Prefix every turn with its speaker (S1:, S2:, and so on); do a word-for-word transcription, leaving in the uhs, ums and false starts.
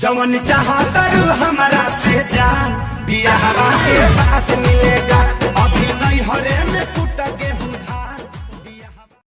S1: जवन चाहता हमारा से जान बियाह के बाद मिलेगा।